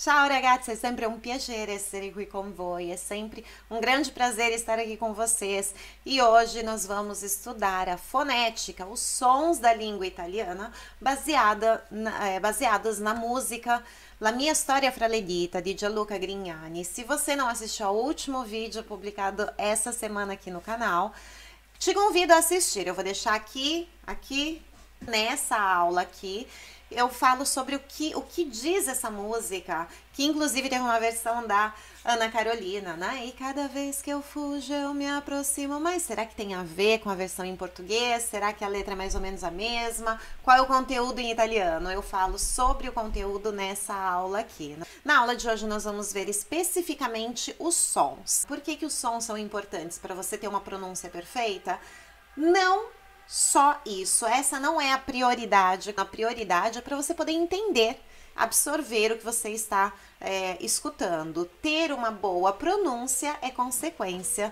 Ciao ragazzi, è sempre un piacere essere qui com voi, é sempre um grande prazer estar aqui com vocês. E hoje nós vamos estudar a fonética, os sons da língua italiana baseados na música La mia storia fra le dita, de Gianluca Grignani. Se você não assistiu ao último vídeo publicado essa semana aqui no canal, te convido a assistir. Eu vou deixar aqui nessa aula aqui, eu falo sobre o que diz essa música, que inclusive teve uma versão da Ana Carolina, né? E cada vez que eu fujo eu me aproximo, mas será que tem a ver com a versão em português? Será que a letra é mais ou menos a mesma? Qual é o conteúdo em italiano? Eu falo sobre o conteúdo nessa aula aqui. Na aula de hoje nós vamos ver especificamente os sons. Por que os sons são importantes para você ter uma pronúncia perfeita? Não só isso, essa não é a prioridade. A prioridade é para você poder entender, absorver o que você está escutando. Ter uma boa pronúncia é consequência.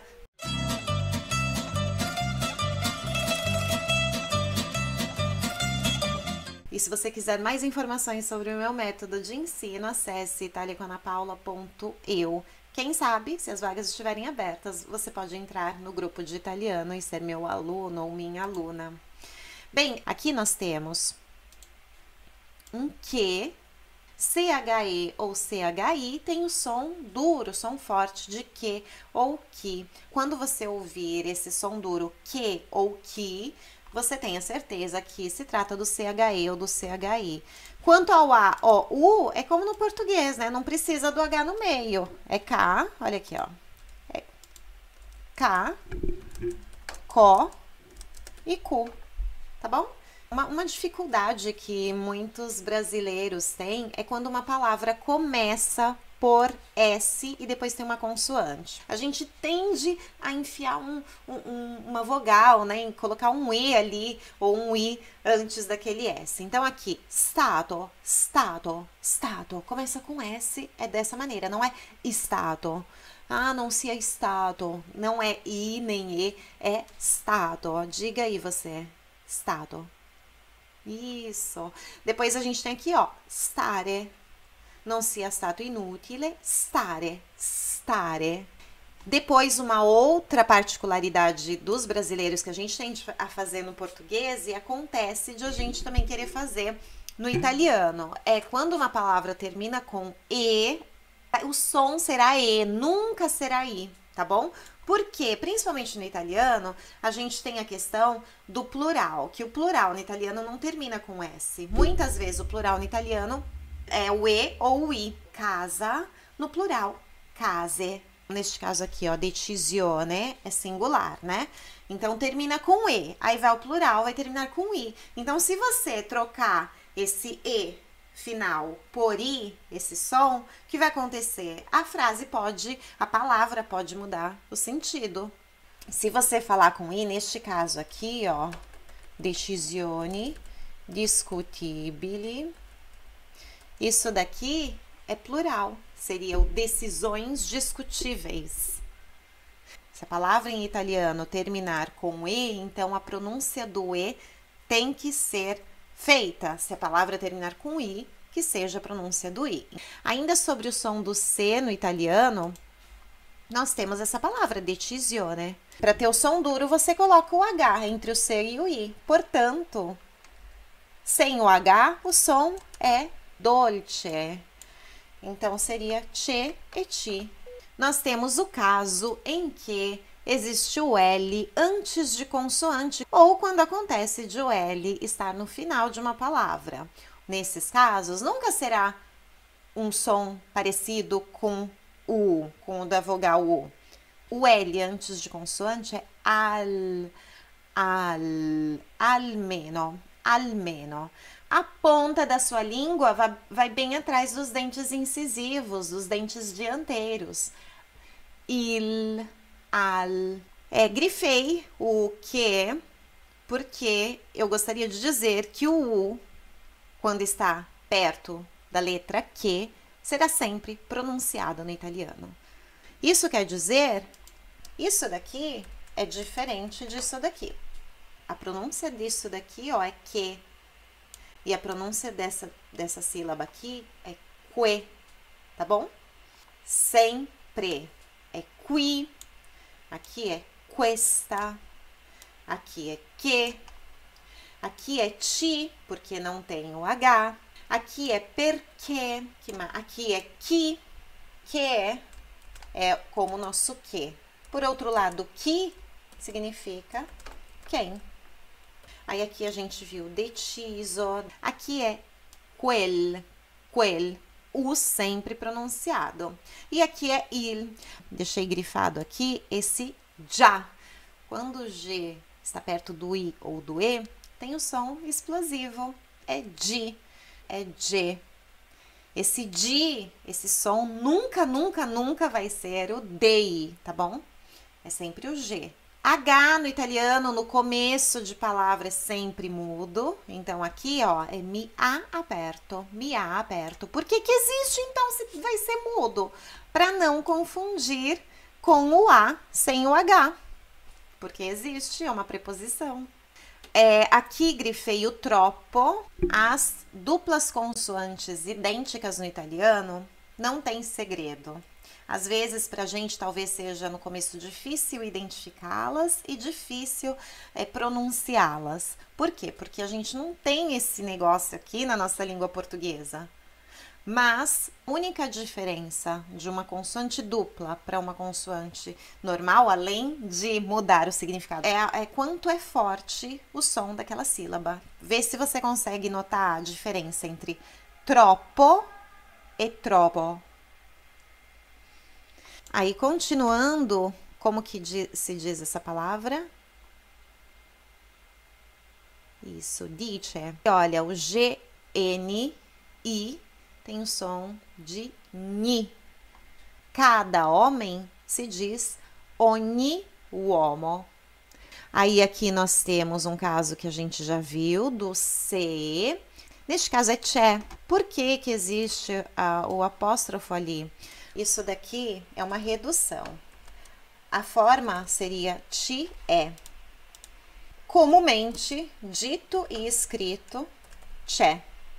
E se você quiser mais informações sobre o meu método de ensino, acesse italiacanapaula.eu. Quem sabe, se as vagas estiverem abertas, você pode entrar no grupo de italiano e ser meu aluno ou minha aluna. Bem, aqui nós temos um que, CHE ou CHI, tem o som duro, o som forte de que ou que. Quando você ouvir esse som duro que ou que, você tenha certeza que se trata do CHE ou do CHI. Quanto ao A, O, U, é como no português, né? Não precisa do H no meio. É K, olha aqui, ó. É K, CO e Q, tá bom? Uma dificuldade que muitos brasileiros têm é quando uma palavra começa por S e depois tem uma consoante. A gente tende a enfiar uma vogal, né? Colocar um E ali ou um I antes daquele S. Então aqui, stato, stato, stato, começa com S, é dessa maneira, não é stato. Ah, não se é stato, não é I nem E, é stato. Diga aí você, stato. Isso. Depois a gente tem aqui, ó, stare. Non sia stato inutile, stare, stare. Depois, uma outra particularidade dos brasileiros que a gente tende a fazer no português e acontece de a gente também querer fazer no italiano. É quando uma palavra termina com E, o som será E, nunca será I, tá bom? Porque, principalmente no italiano, a gente tem a questão do plural, que o plural no italiano não termina com S. Muitas vezes o plural no italiano é o E ou o I. Casa, no plural, case. Neste caso aqui, ó, decisione é singular, né? Então, termina com E. Aí vai o plural, vai terminar com I. Então, se você trocar esse E final por I, esse som, o que vai acontecer? A palavra pode mudar o sentido. Se você falar com I, neste caso aqui, ó, decisioni discutibili, isso daqui é plural, seria o decisões discutíveis. Se a palavra em italiano terminar com E, então a pronúncia do E tem que ser feita. Se a palavra terminar com I, que seja a pronúncia do I. Ainda sobre o som do C no italiano, nós temos essa palavra, decisione. Para ter o som duro, você coloca o H entre o C e o I. Portanto, sem o H, o som é dolce. Então, seria ce e ti. Nós temos o caso em que existe o L antes de consoante ou quando acontece de o L estar no final de uma palavra. Nesses casos, nunca será um som parecido com o da vogal U. O L antes de consoante é almeno. A ponta da sua língua vai bem atrás dos dentes incisivos, dos dentes dianteiros. Grifei o que, porque eu gostaria de dizer que o U, quando está perto da letra Q, será sempre pronunciado no italiano. Isso quer dizer, isso daqui é diferente disso daqui. A pronúncia disso daqui, ó, é que. E a pronúncia dessa sílaba aqui é que. tá bom? Sempre é qui, aqui é questa, aqui é que, aqui é ti, porque não tem o H, aqui é perché, aqui é que é como o nosso que. Por outro lado, que significa quem. Aí aqui a gente viu deciso, aqui é quel, o sempre pronunciado. E aqui é il. Deixei grifado aqui esse já. Quando o G está perto do I ou do E, tem o som explosivo. É di, é G. Esse di, esse som nunca vai ser o dei, tá bom? É sempre o G. H no italiano, no começo de palavra, é sempre mudo. Então, aqui, ó, é mi ha aperto, mi ha aperto. Por que que existe, então, se vai ser mudo? Para não confundir com o A sem o H. Porque existe, é uma preposição. Aqui grifei o troppo. As duplas consoantes idênticas no italiano não tem segredo. Às vezes, para a gente, talvez seja no começo difícil identificá-las e difícil pronunciá-las. Por quê? Porque a gente não tem esse negócio aqui na nossa língua portuguesa. Mas a única diferença de uma consoante dupla para uma consoante normal, além de mudar o significado, é quanto é forte o som daquela sílaba. Vê se você consegue notar a diferença entre troppo e troppo. Aí, continuando, como que se diz essa palavra? Isso, dice. Olha, o G, N, I tem o som de ni. Cada homem se diz ogni uomo. Aí, aqui nós temos um caso que a gente já viu, do se. Neste caso é c'è. Por que que existe o apóstrofo ali? Isso daqui é uma redução. A forma seria ci è. Comumente, dito e escrito, c'è.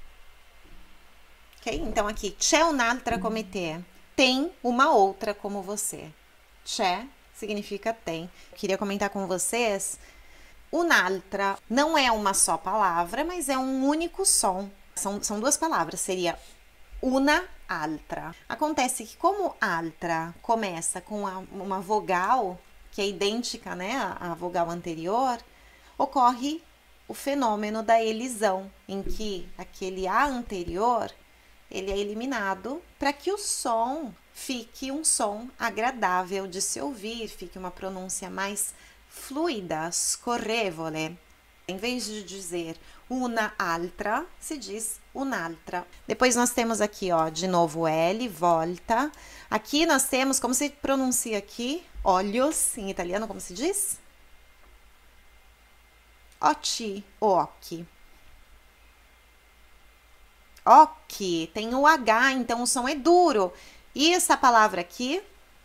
Ok? Então, aqui, c'è un'altra come te. Tem uma outra como você. C'è significa tem. Queria comentar com vocês, un'altra não é uma só palavra, mas é um único som. São duas palavras, seria una altra. Acontece que como altra começa com uma vogal que é idêntica, né, à vogal anterior, ocorre o fenômeno da elisão, em que aquele A anterior ele é eliminado para que o som fique um som agradável de se ouvir, fique uma pronúncia mais fluida, scorrevole. Em vez de dizer una altra, se diz un'altra. Depois nós temos aqui, ó, de novo L, volta. Aqui nós temos, como se pronuncia aqui, olhos, em italiano, como se diz? Occhi, occhi. Occhi, tem o H, então o som é duro. E essa palavra aqui?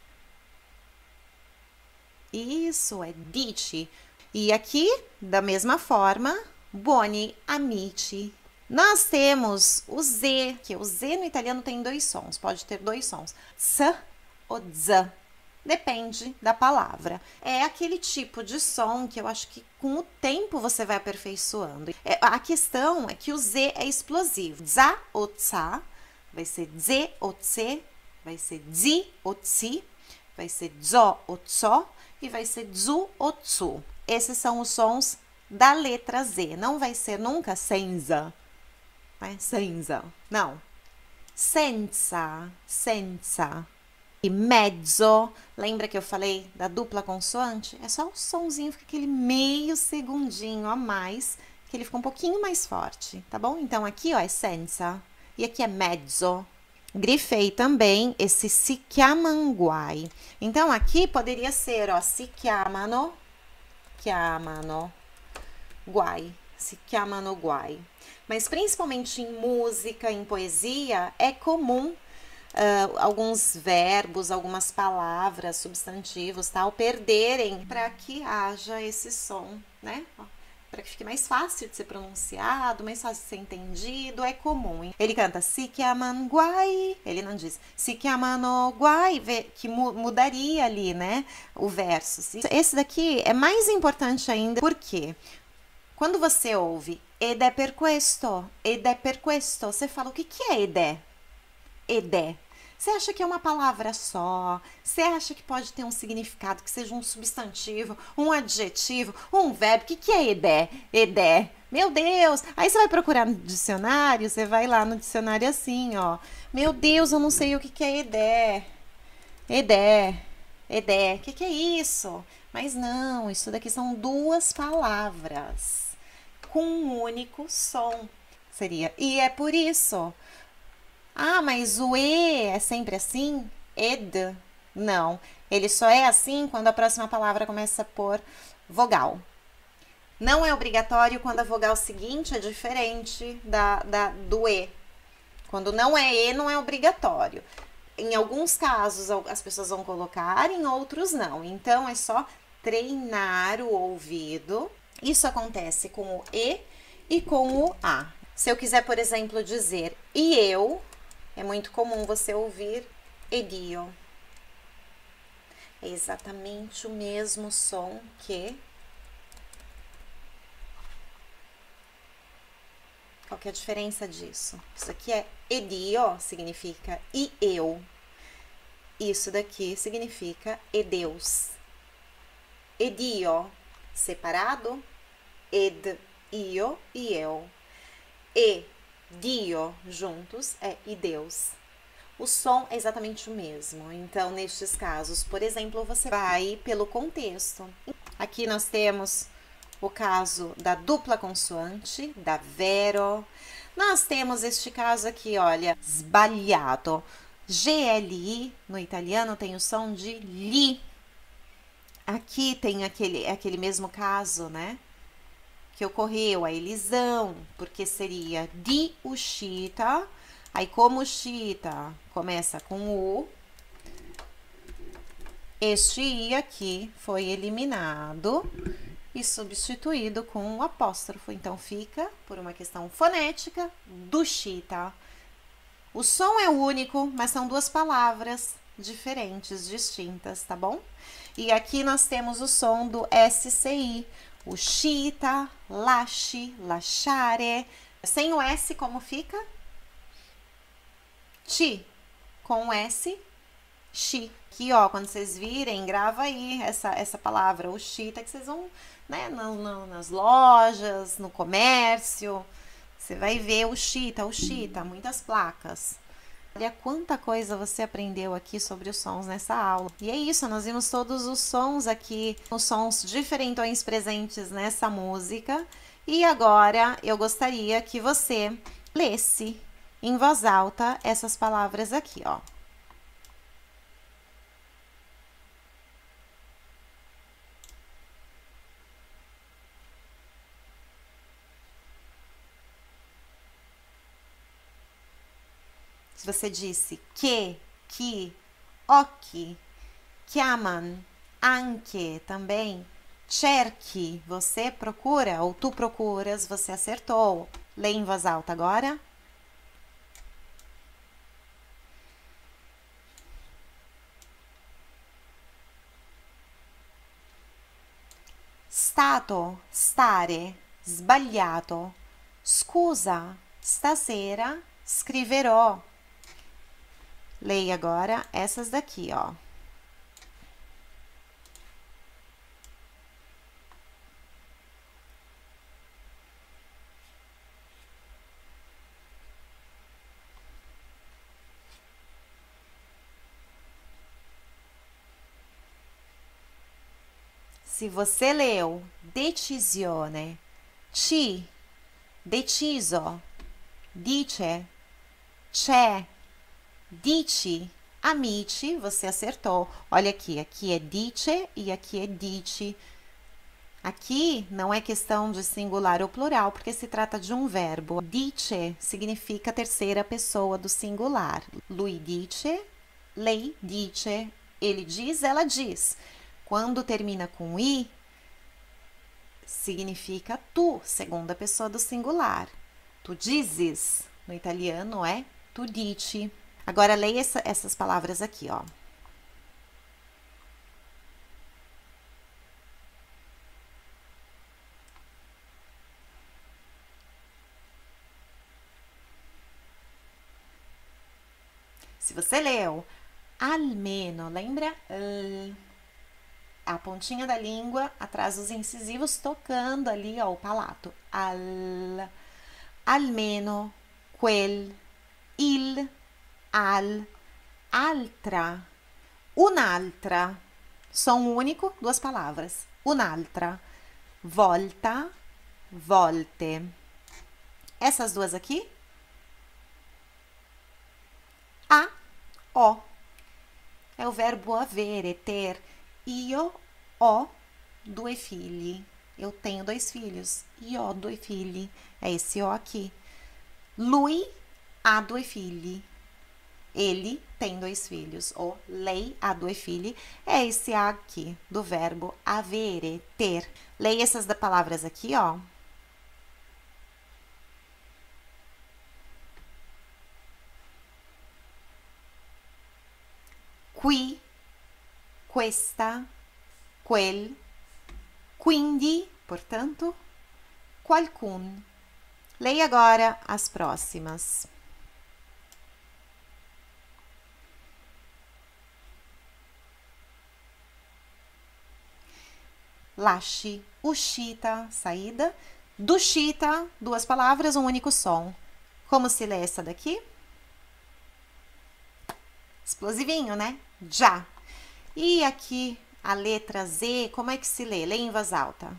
Isso, é dici. E aqui, da mesma forma, buoni amici. Nós temos o Z, que o Z no italiano tem dois sons, pode ter dois sons. S ou Z, depende da palavra. É aquele tipo de som que eu acho que com o tempo você vai aperfeiçoando. A questão é que o Z é explosivo. Za ou tsa, vai ser Z ou tse, vai ser zi ou tsi, vai ser zo ou tso e vai ser zu ou tsu. Esses são os sons da letra Z. Não vai ser nunca senza, né? Senza, não. Senza, senza. E mezzo, lembra que eu falei da dupla consoante? É só o sonzinho, fica aquele meio segundinho a mais, que ele fica um pouquinho mais forte, tá bom? Então, aqui, ó, é senza. E aqui é mezzo. Grifei também esse si chiamano guai. Então, aqui poderia ser, ó, si chiamano guai, si chiamano guai. Mas principalmente em música, em poesia, é comum alguns verbos, algumas palavras, substantivos, tal, perderem para que haja esse som, né? para que fique mais fácil de ser pronunciado, mais fácil de ser entendido, é comum. Ele canta si chiaman guai, ele não diz si chiamano guai, que mudaria ali, né, o verso. Esse daqui é mais importante ainda, porque quando você ouve ed è per questo, você fala o que é ed é? Ed é. Você acha que é uma palavra só? Você acha que pode ter um significado, que seja um substantivo, um adjetivo, um verbo? O que é edé? Edé. Meu Deus! Aí você vai procurar no dicionário, você vai lá no dicionário assim, ó. Meu Deus, eu não sei o que é edé. Edé. Edé. O que é isso? Mas não, isso daqui são duas palavras com um único som. Seria. E é por isso. Ah, mas o E é sempre assim? Ed? Não. Ele só é assim quando a próxima palavra começa por vogal. Não é obrigatório quando a vogal seguinte é diferente do E. Quando não é E, não é obrigatório. Em alguns casos, as pessoas vão colocar, em outros não. Então, é só treinar o ouvido. Isso acontece com o E e com o A. Se eu quiser, por exemplo, dizer e eu... É muito comum você ouvir edio. É exatamente o mesmo som que... Qual que é a diferença disso? Isso aqui é edio, significa e eu. Isso daqui significa e Deus. Edio, separado. Ed, io e eu. E Dio, juntos, é e Deus. O som é exatamente o mesmo. Então, nestes casos, por exemplo, você vai pelo contexto. Aqui nós temos o caso da dupla consoante, da vero. Nós temos este caso aqui, olha, sbagliato. GLI, no italiano, tem o som de li. Aqui tem aquele mesmo caso, né? Que ocorreu a elisão, porque seria di uscita, aí como uscita começa com o, este i aqui foi eliminado e substituído com o apóstrofo, então fica, por uma questão fonética, duscita. O som é único, mas são duas palavras diferentes, distintas, tá bom? E aqui nós temos o som do SCI, uscita, lasci, lasciare. Sem o S, como fica? Ci. Com o S, chi. Aqui, ó, quando vocês virem, grava aí essa palavra, uscita, que vocês vão, né, nas lojas, no comércio. Você vai ver uscita, muitas placas. Olha quanta coisa você aprendeu aqui sobre os sons nessa aula. E é isso, nós vimos todos os sons aqui, os sons diferentões presentes nessa música. E agora eu gostaria que você lesse em voz alta essas palavras aqui, ó. Se você disse que, occhi, chiaman, anche também, cerchi, você procura, ou tu procuras, você acertou. Lê em voz alta agora. Stato, stare, sbagliato. Scusa, stasera scriverò. Leia agora essas daqui, ó. Se você leu decisione, ci, deciso, dice, c'è, dici, amici, você acertou. Olha aqui é dice e aqui é dici. Aqui não é questão de singular ou plural, porque se trata de um verbo. Dice significa terceira pessoa do singular. Lui dice, lei dice, ele diz, ela diz. Quando termina com i, significa tu, segunda pessoa do singular. Tu dizes, no italiano é tu dici. Agora leia essas palavras aqui, ó. Se você leu almeno, lembra? A pontinha da língua atrás dos incisivos tocando ali, ó, o palato. Almeno, quel, il, al, altra, un'altra. Som único, duas palavras. Un'altra, volta, volte. Essas duas aqui, a, o. É o verbo avere, ter. Io ho due figli. Eu tenho 2 filhos. Io ho 2 figli. É esse o aqui. Lui ha 2 figli. Ele tem 2 filhos. Ou lei ha 2 figli. É esse a aqui, do verbo avere, ter. Leia essas palavras aqui, ó. Qui, questa, quel, quindi, portanto, qualcun. Leia agora as próximas. Lasci, uscita, saída. D'uscita, 2 palavras, um único som. Como se lê essa daqui? Explosivinho, né? Já. E aqui a letra Z, como é que se lê? Lê em voz alta.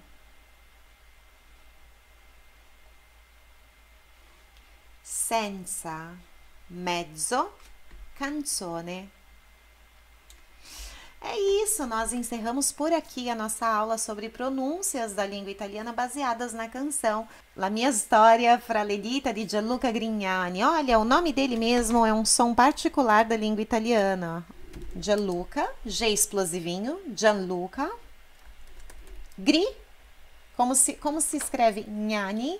Senza, mezzo, canzone. É isso, nós encerramos por aqui a nossa aula sobre pronúncias da língua italiana baseadas na canção La mia storia fra le dita di Gianluca Grignani. Olha, o nome dele mesmo é um som particular da língua italiana. Gianluca, G explosivinho, Gianluca. Gri, como se escreve Gnani?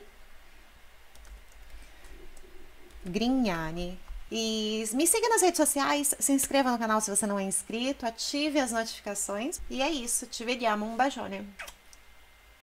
Grignani. E me siga nas redes sociais, se inscreva no canal se você não é inscrito, ative as notificações. E é isso, ci vediamo, un bacione!